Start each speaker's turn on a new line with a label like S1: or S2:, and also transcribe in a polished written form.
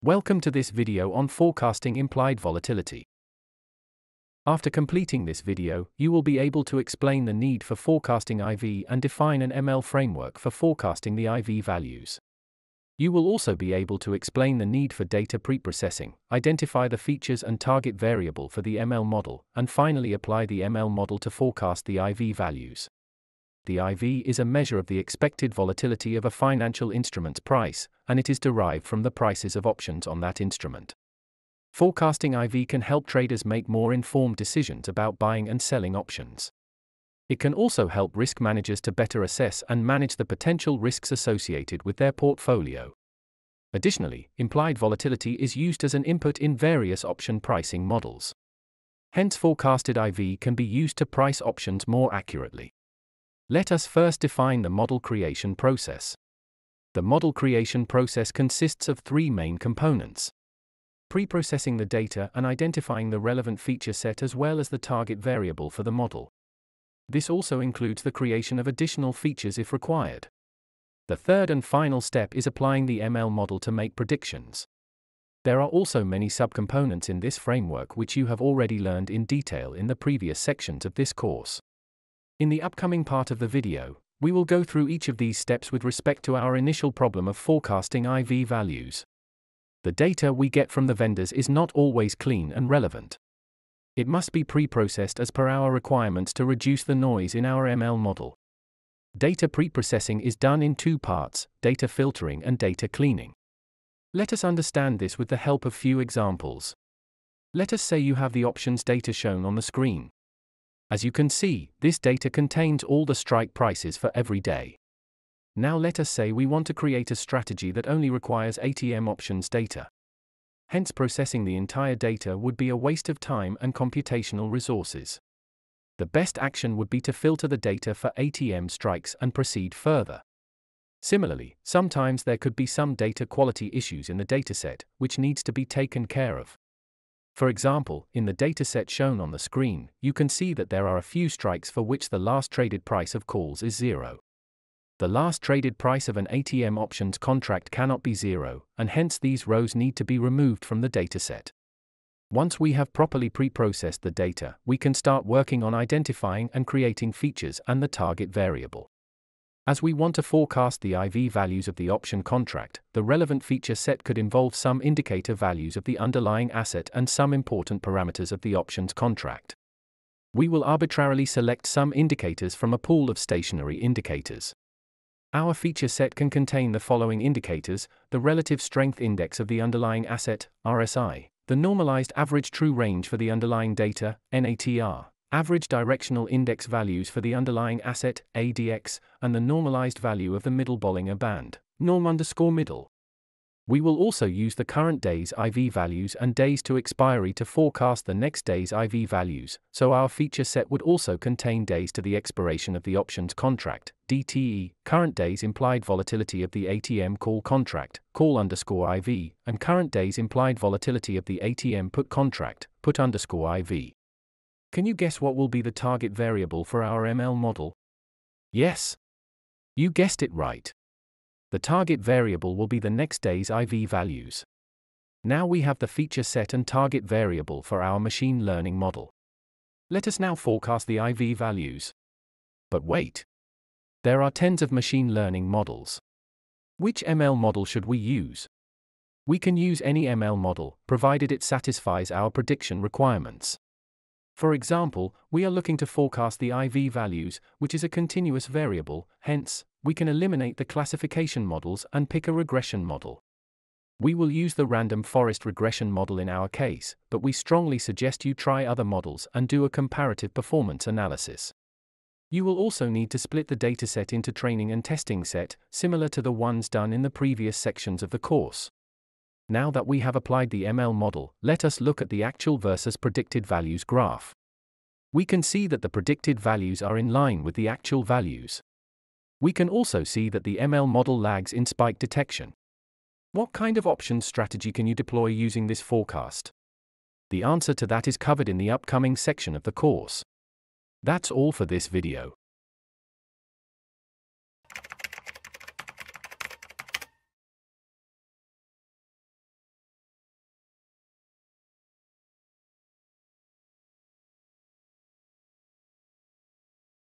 S1: Welcome to this video on forecasting implied volatility. After completing this video, you will be able to explain the need for forecasting IV and define an ML framework for forecasting the IV values. You will also be able to explain the need for data preprocessing, identify the features and target variable for the ML model, and finally apply the ML model to forecast the IV values. The IV is a measure of the expected volatility of a financial instrument's price, and it is derived from the prices of options on that instrument. Forecasting IV can help traders make more informed decisions about buying and selling options. It can also help risk managers to better assess and manage the potential risks associated with their portfolio. Additionally, implied volatility is used as an input in various option pricing models. Hence, forecasted IV can be used to price options more accurately. Let us first define the model creation process. The model creation process consists of three main components: preprocessing the data and identifying the relevant feature set as well as the target variable for the model. This also includes the creation of additional features if required. The third and final step is applying the ML model to make predictions. There are also many subcomponents in this framework which you have already learned in detail in the previous sections of this course. In the upcoming part of the video, we will go through each of these steps with respect to our initial problem of forecasting IV values. The data we get from the vendors is not always clean and relevant. It must be pre-processed as per our requirements to reduce the noise in our ML model. Data preprocessing is done in two parts: data filtering and data cleaning. Let us understand this with the help of few examples. Let us say you have the options data shown on the screen. As you can see, this data contains all the strike prices for every day. Now let us say we want to create a strategy that only requires ATM options data. Hence, processing the entire data would be a waste of time and computational resources. The best action would be to filter the data for ATM strikes and proceed further. Similarly, sometimes there could be some data quality issues in the dataset, which needs to be taken care of. For example, in the dataset shown on the screen, you can see that there are a few strikes for which the last traded price of calls is 0. The last traded price of an ATM options contract cannot be 0, and hence these rows need to be removed from the dataset. Once we have properly pre-processed the data, we can start working on identifying and creating features and the target variable. As we want to forecast the IV values of the option contract, the relevant feature set could involve some indicator values of the underlying asset and some important parameters of the options contract. We will arbitrarily select some indicators from a pool of stationary indicators. Our feature set can contain the following indicators: the relative strength index of the underlying asset, RSI, the normalized average true range for the underlying data, NATR, average directional index values for the underlying asset, ADX, and the normalized value of the middle Bollinger Band, norm_middle. We will also use the current day's IV values and days to expiry to forecast the next day's IV values, so our feature set would also contain days to the expiration of the options contract, DTE, current day's implied volatility of the ATM call contract, call_IV, and current day's implied volatility of the ATM put contract, put_IV. Can you guess what will be the target variable for our ML model? Yes, you guessed it right. The target variable will be the next day's IV values. Now we have the feature set and target variable for our machine learning model. Let us now forecast the IV values. But wait. There are tens of machine learning models. Which ML model should we use? We can use any ML model, provided it satisfies our prediction requirements. For example, we are looking to forecast the IV values, which is a continuous variable, hence, we can eliminate the classification models and pick a regression model. We will use the random forest regression model in our case, but we strongly suggest you try other models and do a comparative performance analysis. You will also need to split the dataset into training and testing set, similar to the ones done in the previous sections of the course. Now that we have applied the ML model, let us look at the actual versus predicted values graph. We can see that the predicted values are in line with the actual values. We can also see that the ML model lags in spike detection. What kind of options strategy can you deploy using this forecast? The answer to that is covered in the upcoming section of the course. That's all for this video.